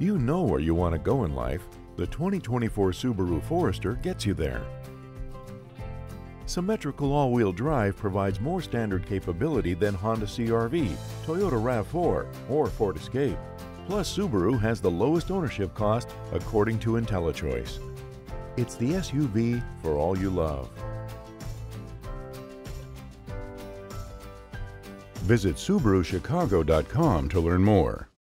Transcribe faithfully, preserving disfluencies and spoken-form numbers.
You know where you want to go in life. The twenty twenty-four Subaru Forester gets you there. Symmetrical all-wheel drive provides more standard capability than Honda C R V, Toyota RAV four, or Ford Escape. Plus, Subaru has the lowest ownership cost according to IntelliChoice. It's the S U V for all you love. Visit Subaru Chicago dot com to learn more.